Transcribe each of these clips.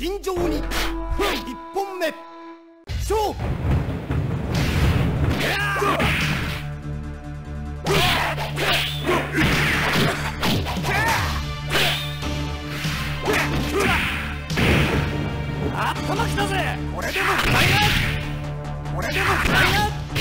尋常に1本目勝負。頭きたぜ。これでも食らいな。これでも食らいな。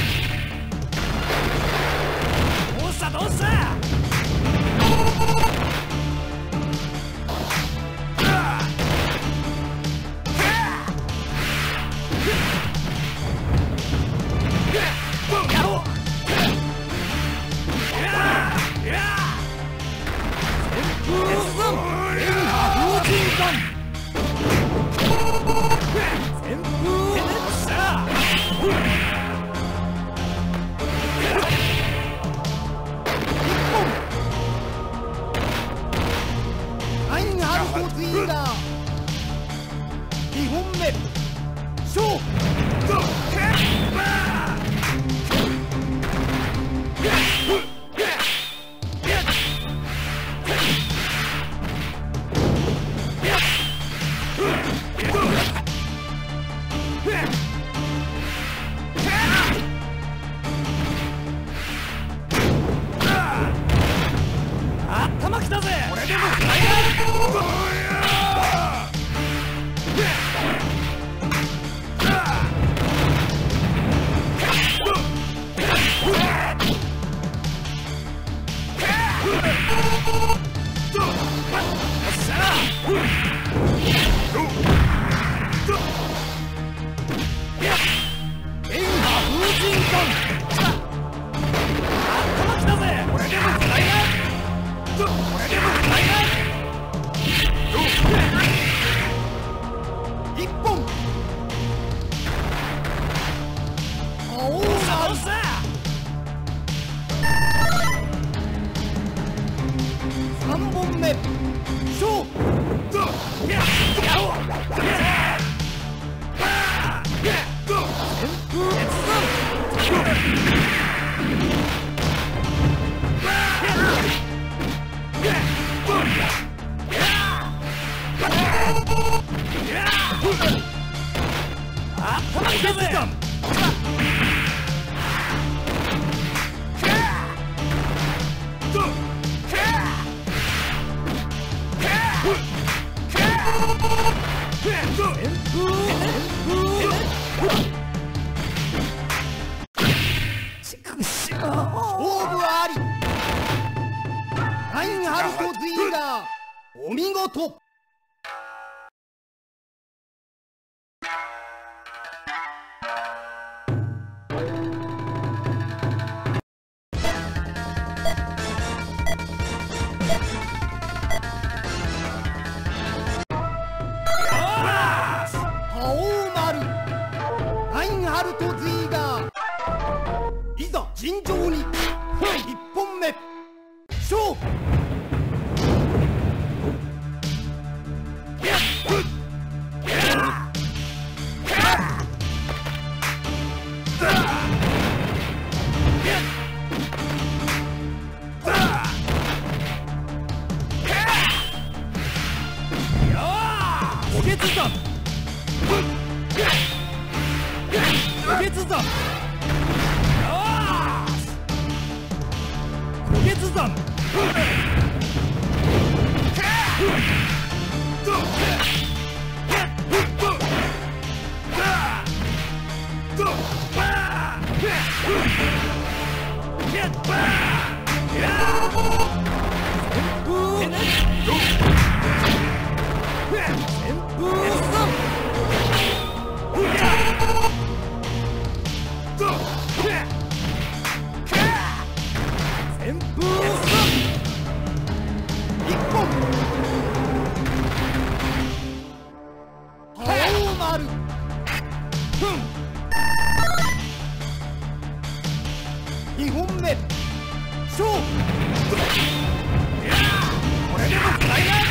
どうしたどうした。2本目勝負。頭きたぜ。これでも3本目勝負。勝負あり。ラインハルト・ズイガーお見事。Haohmaruラインハルト・ズイガーいざ尋常に1本目勝負。2本目勝負。これでも食らいな。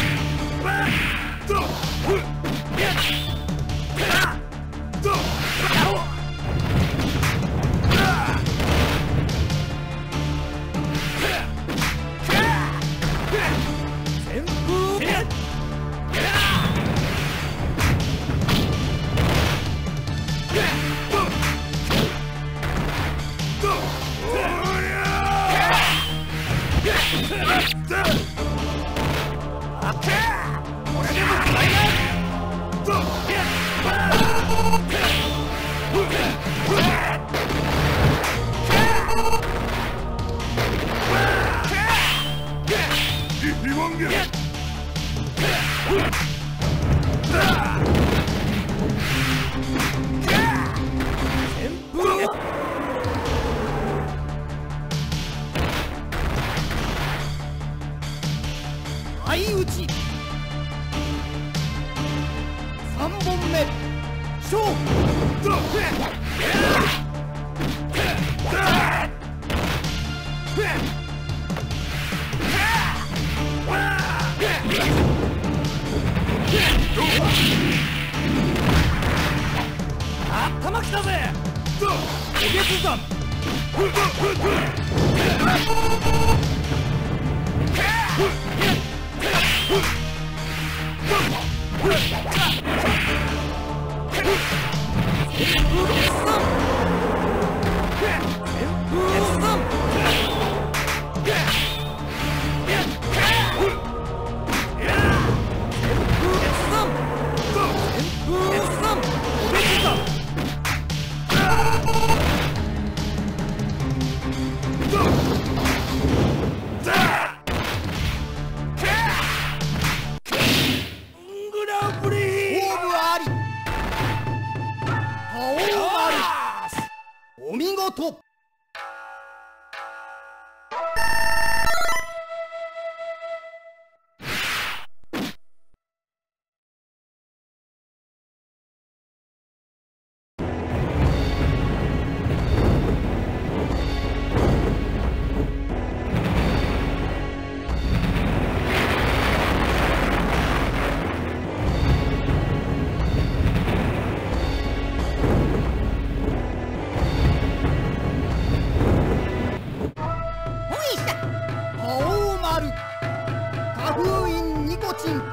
頭きたぜ。おげつ山。お見事。Haohmaru花封印ニコチン。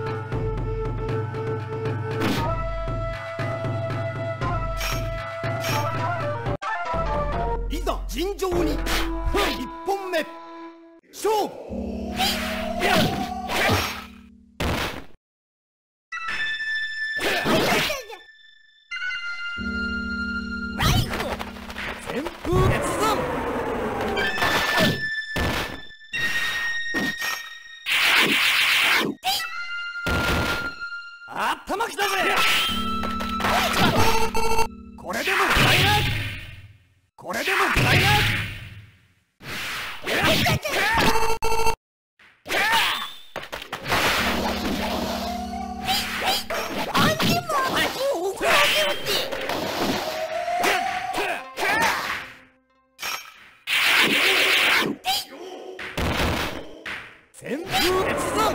いざ尋常に一本目勝負。旋風越山。頭きたぜ。これでも食らいな。これでも食らいな。旋風越山。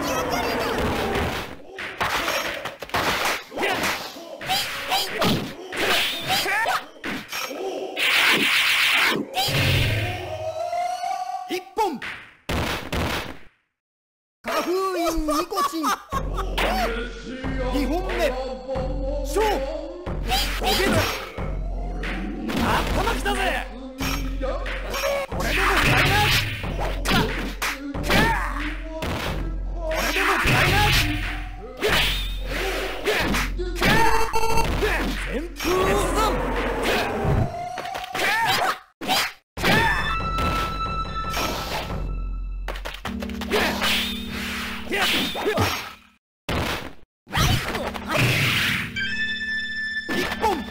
一本花封印ニコチン。二本目勝負。おげつ。頭きたぜ。これでも食らいな。これでも食らいな。旋風越山。一本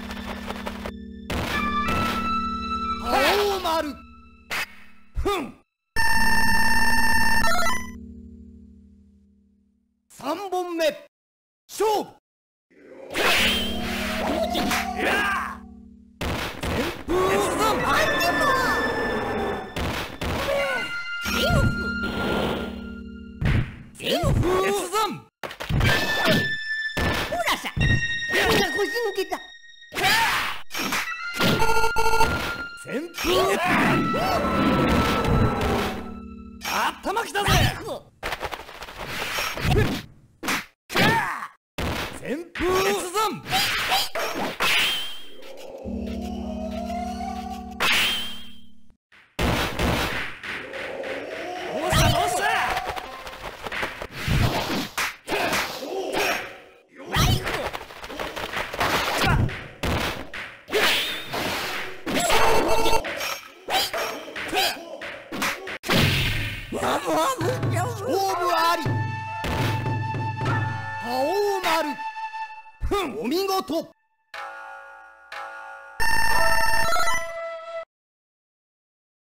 Haohmaru。ふん。三本目勝負。旋風越山。旋風越山。ほらさ、腰抜けた。旋風越山。頭きたぜ。旋風越山。どうしたどうした。勝負あり。Haohmaru。ふん、お見事。